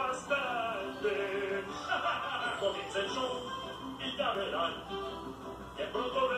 bastante. Comienza el show y ya verán que pronto